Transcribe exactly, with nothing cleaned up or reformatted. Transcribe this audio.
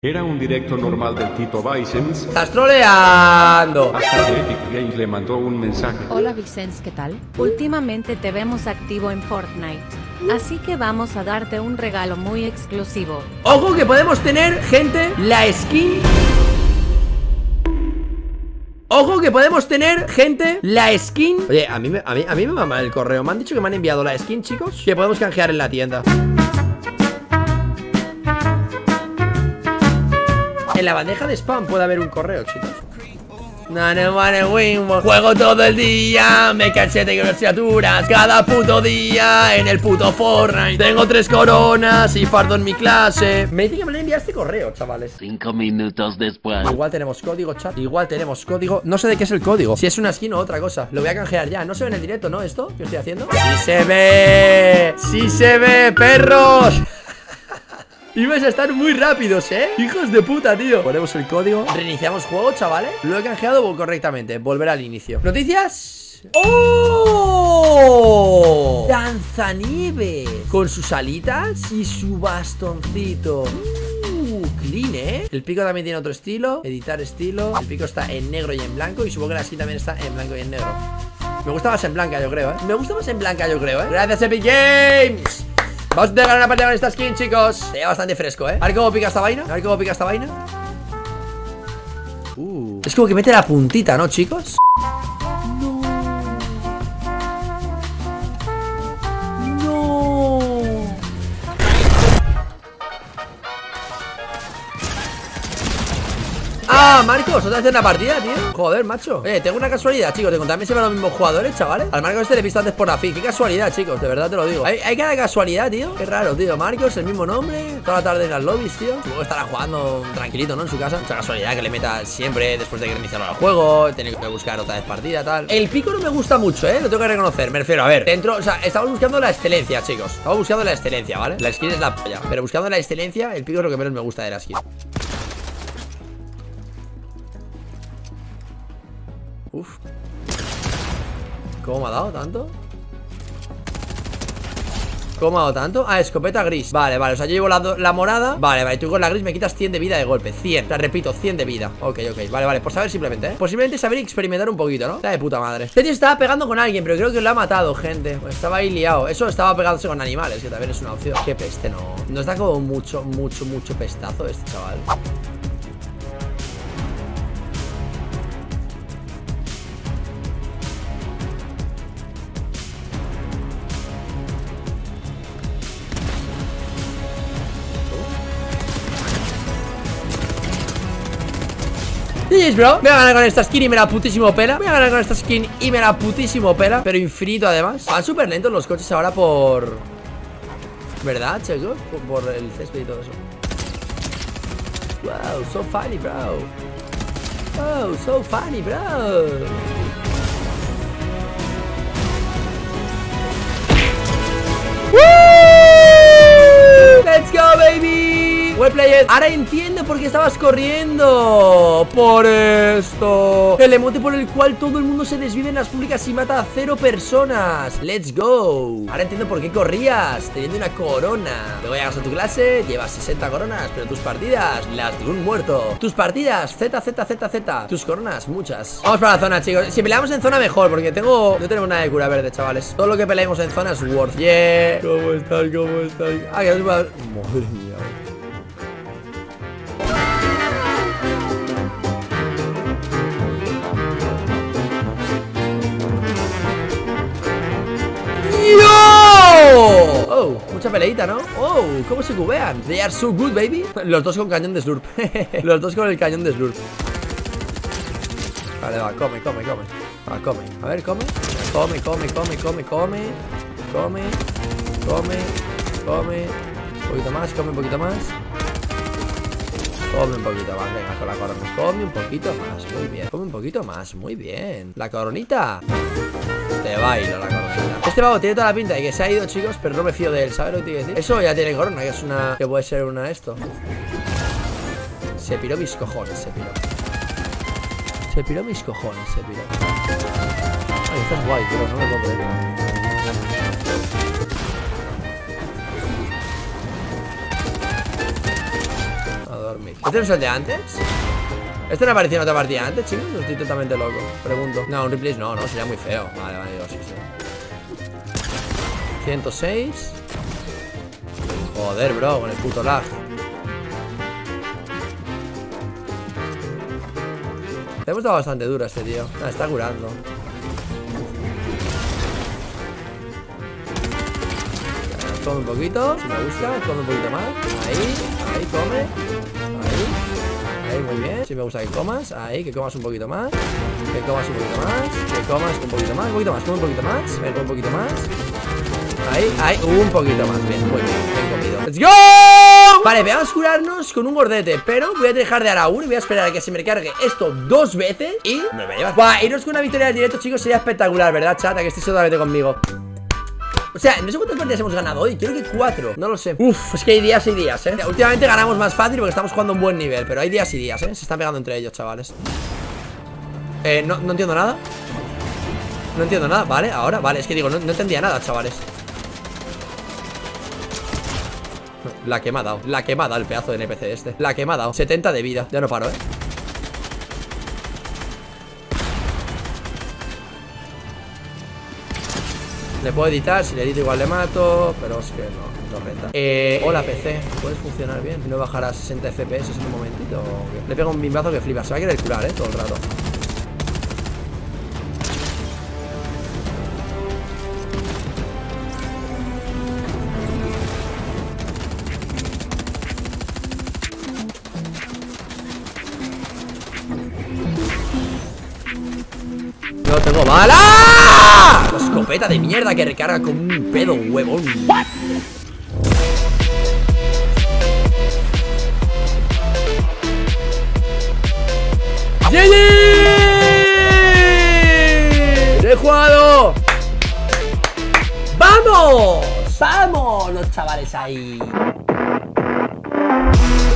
Era un directo normal del Tito Vicens. ¡Estás troleando! Hasta que Epic Games le mandó un mensaje. Hola Vicens, ¿qué tal? Últimamente te vemos activo en Fortnite, así que vamos a darte un regalo muy exclusivo. Ojo que podemos tener, gente, la skin. Ojo que podemos tener, gente, la skin. Oye, a mí, me, a mí, a mí me mama el correo. Me han dicho que me han enviado la skin, chicos, que podemos canjear en la tienda. En la bandeja de spam puede haber un correo, chicos. No, no, no, win, juego todo el día, me cansé de criaturas cada puto día en el puto Fortnite. Tengo tres coronas y fardo en mi clase. Me dice que me le enviaste correo, chavales. Cinco minutos después. Igual tenemos código, chat. Igual tenemos código. No sé de qué es el código. Si es una skin o otra cosa. Lo voy a canjear ya. No se ve en el directo, ¿no? Esto que estoy haciendo. ¡Sí se ve! ¡Sí se ve, perros! Ibas a estar muy rápidos, ¿eh? Hijos de puta, tío. Ponemos el código. Reiniciamos juego, chavales. Lo he canjeado correctamente. Volver al inicio. ¿Noticias? ¡Oh! Danzanieves. Con sus alitas y su bastoncito. Uh, clean, ¿eh? El pico también tiene otro estilo. Editar estilo. El pico está en negro y en blanco. Y supongo que la skin también está en blanco y en negro. Me gusta más en blanca, yo creo, ¿eh? Me gusta más en blanca, yo creo, ¿eh? Gracias, Epic Games. Vamos a ganar una partida con esta skin, chicos. Se ve bastante fresco, ¿eh? A ver cómo pica esta vaina. A ver cómo pica esta vaina. Uh. Es como que mete la puntita, ¿no, chicos? No. No. Ah, Marcos, otra vez en la partida, tío. Joder, macho. Eh, tengo una casualidad, chicos. De contarme siempre los mismos jugadores, chavales. Al Marcos este le he visto antes por la F I. Qué casualidad, chicos. De verdad te lo digo. Hay, hay cada casualidad, tío. Qué raro, tío. Marcos, el mismo nombre. Toda la tarde en las lobbies, tío. Luego estará jugando tranquilito, ¿no? En su casa. Mucha casualidad que le meta siempre después de que reiniciarlo al juego. Tener que buscar otra vez partida, tal. El pico no me gusta mucho, ¿eh? Lo tengo que reconocer. Me refiero, a ver. Dentro, o sea, estamos buscando la excelencia, chicos. Estamos buscando la excelencia, ¿vale? La skin es la polla. Pero buscando la excelencia, el pico es lo que menos me gusta de la skin. Uf. ¿Cómo me ha dado tanto? ¿Cómo me ha dado tanto? Ah, escopeta gris. Vale, vale, o sea, yo llevo la, la morada. Vale, vale, tú con la gris me quitas cien de vida de golpe. Cien, o sea, repito, cien de vida. Ok, ok, vale, vale, por saber simplemente, ¿eh? Posiblemente saber y experimentar un poquito, ¿no? Está de puta madre. Este tío estaba pegando con alguien, pero creo que lo ha matado, gente. Estaba ahí liado. Eso estaba pegándose con animales, que también es una opción. Qué peste, no. Nos da como mucho, mucho, mucho pestazo este chaval. G G's, bro. Voy a ganar con esta skin y me la putísimo pela. Voy a ganar con esta skin y me la putísimo pela. Pero infinito además. Van súper lentos los coches ahora por... ¿verdad, chicos? Por, por el césped y todo eso. Wow, so funny, bro. Oh, so funny, bro. ¡Woo! Let's go, baby. Well played. Ahora entiendo por qué estabas corriendo. Por esto. El emote por el cual todo el mundo se desvive en las públicas y mata a cero personas. Let's go. Ahora entiendo por qué corrías teniendo una corona. Luego llegas a tu clase, llevas sesenta coronas, pero tus partidas las de un muerto. Tus partidas, Z, Z, Z, Z. Tus coronas, muchas. Vamos para la zona, chicos. Si peleamos en zona mejor, porque tengo... no tenemos nada de cura verde, chavales. Todo lo que peleemos en zona es worth. Yeah. ¿Cómo estás? ¿Cómo estás? Ah, que no se puede... madre mía. Oh, mucha peleita, ¿no? Oh, ¿cómo se cubean? They are so good, baby. Los dos con cañón de slurp. Los dos con el cañón de slurp. Vale, va, come, come, come. Va, come. A ver, come. Come, come, come, come, come. Come. Come. Come. Un poquito más, come un poquito más. Come un poquito más, venga, con la corona. Come un poquito más, muy bien. Come un poquito más, muy bien. La coronita. Te bailo la coronita. Este vago tiene toda la pinta de que se ha ido, chicos, pero no me fío de él, ¿sabes lo que te iba a decir? Eso ya tiene corona, que es una... que puede ser una de esto. Se piró mis cojones, se piró. Se piró mis cojones, se piró. Ay, estás guay, pero no me puedo creer. dormir. ¿Este no es el de antes? ¿Este no apareció en otra partida antes, chicos? No estoy totalmente loco. Pregunto. No, un replay no, no, sería muy feo. Vale, vale, digo, sí, sí. ciento seis. Joder, bro, con el puto lag. Le hemos dado bastante duro a este tío. Ah, está curando. Come un poquito, si me gusta, come un poquito más. Ahí, ahí, come. Ahí, ahí, muy bien. Si me gusta que comas, ahí, que comas un poquito más. Que comas un poquito más. Que comas un poquito más, un poquito más, come un poquito más. Ven, come un poquito más. Ahí, ahí, un poquito más. Bien, muy bien, bien comido. ¡Let's go! Vale, vamos a curarnos con un gordete. Pero voy a dejar de dar a uno y voy a esperar a que se me recargue esto dos veces. Y me voy a llevar. Buah, irnos con una victoria del directo, chicos, sería espectacular, ¿verdad, chat? A que estéis totalmente conmigo. O sea, no sé cuántas partidas hemos ganado hoy. Creo que cuatro, no lo sé. Uf, es que hay días y días, eh. Últimamente ganamos más fácil porque estamos jugando a un buen nivel. Pero hay días y días, eh. Se están pegando entre ellos, chavales. Eh, no, no entiendo nada. No entiendo nada, vale, ahora, vale. Es que digo, no, no entendía nada, chavales. La que me ha dado, la que me ha dado el pedazo de N P C este. La que me ha dado, setenta de vida. Ya no paro, eh. Le puedo editar, si le edito igual le mato. Pero es que no, no renta. Eh, hola P C, puedes funcionar bien. No bajará a sesenta F P S en un momentito. Le pego un bimbazo que flipa. Se va a querer curar, eh, todo el rato. No tengo bala. La escopeta de mierda que recarga como un pedo huevón. What? ¡G G! ¡He jugado! ¡Vamos! ¡Vamos! Los chavales ahí.